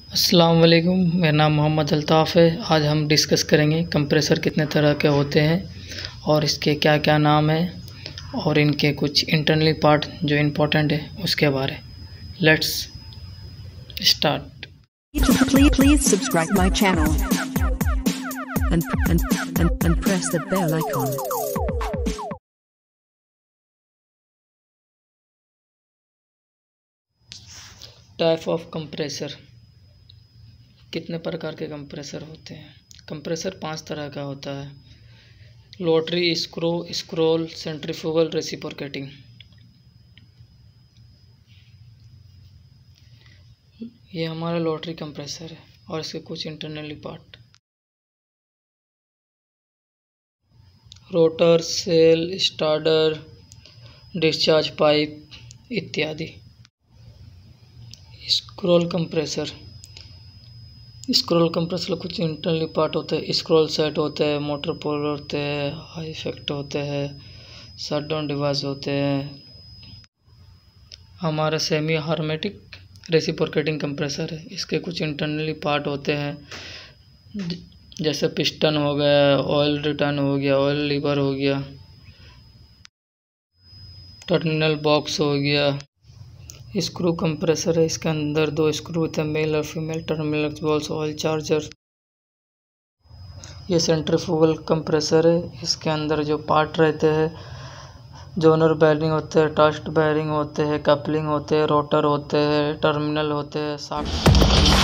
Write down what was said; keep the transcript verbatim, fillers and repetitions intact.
अस्सलाम वालेकुम, मेरा नाम मोहम्मद अल्ताफ़ है। आज हम डिस्कस करेंगे कंप्रेसर कितने तरह के होते हैं और इसके क्या क्या नाम है और इनके कुछ इंटरनली पार्ट जो इम्पोर्टेंट है उसके बारे। Let's start. Please, please subscribe my channel and, and, and, and press the bell icon. Type of compressor, कितने प्रकार के कंप्रेसर होते हैं। कंप्रेसर पांच तरह का होता है: rotary, screw, scroll, centrifugal, reciprocating. ये हमारा रोटरी कंप्रेसर है और इसके कुछ internally part: rotor, cell, starter, discharge pipe इत्यादि। स्क्रॉल कंप्रेसर, स्क्रॉल कंप्रेसर कुछ इंटरनली पार्ट होते हैं: स्क्रॉल सेट होते हैं, मोटर पोल होते हैं, हाई इफेक्ट होते हैं, शटडाउन डिवाइस होते हैं। हमारा सेमी हार्मेटिक रेसिप्रोकेटिंग कंप्रेसर है। इसके कुछ इंटरनली पार्ट होते हैं जैसे पिस्टन हो गया, ऑयल रिटर्न हो गया, ऑयल लीवर हो गया, टर्मिनल बॉक्स हो गया। स्क्रू कंप्रेसर है। इसके अंदर दो स्क्रू होते हैं, मेल और female, terminal balls, oil charger. ये सेंट्रीफ्यूगल कंप्रेसर है। इसके अंदर जो पार्ट रहते हैं, जोनर बेयरिंग होते हैं, टस्ट बेयरिंग होते हैं, कपलिंग होते हैं, रोटर होते हैं, टर्मिनल होते हैं, शाफ्ट